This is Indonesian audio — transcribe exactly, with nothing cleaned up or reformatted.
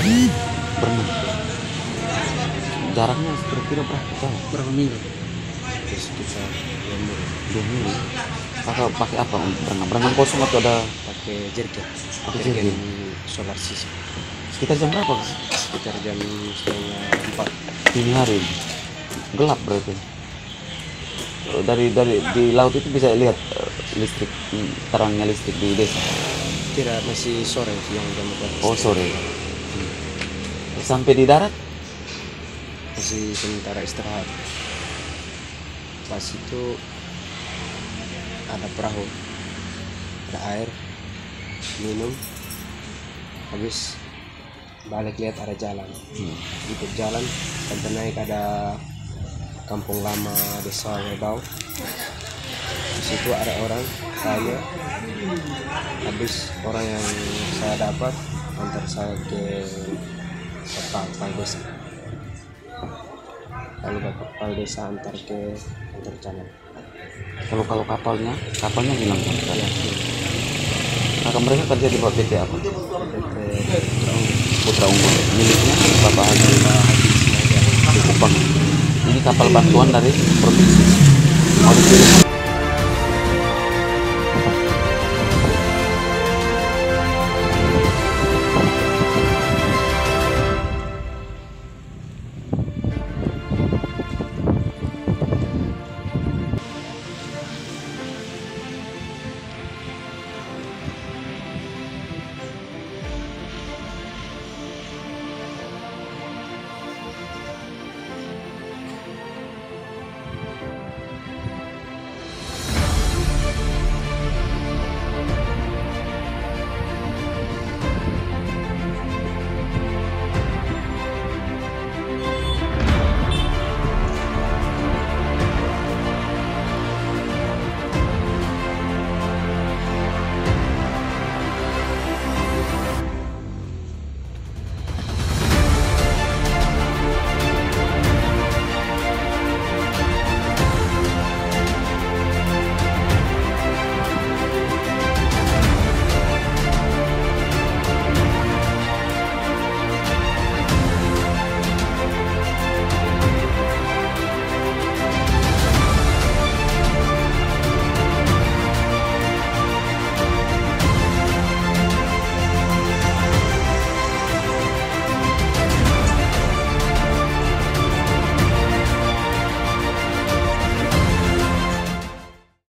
berenang. Jaraknya kira-kira berapa jauh? Berapa minggu? Sekitar dua minggu. Dua minggu. Kakak pakai apa untuk berenang? Berenang kosong atau ada? Pakai jergen. Pakai Jergen jergen. solar system. Sekitar jam berapa? Kak? Sekitar jam setengah empat. Dini hari. Gelap berarti. Dari dari di laut itu bisa lihat eh, listrik, hmm, terangnya listrik di desa. Tidak, masih sore siang jam empat. Oh sore. Sampai di darat? Masih sementara istirahat. Pas itu ada perahu, ada air, minum, habis balik lihat ada jalan. Hmm. Ikut jalan sampai naik ada kampung lama desa Wedau. Di situ ada orang tanya, habis orang yang saya dapat antar saya ke kepala kepala desa. Lalu bapak kepala desa antar ke kantor camat. Kalau kalau kapalnya, kapalnya hilang kan? Ya. Kakak mereka kerja di bawah P T apa? P T Putra Unggul. Miliknya Bapak Haji di Kupang. Ini kapal bantuan dari provinsi. Mau dikirim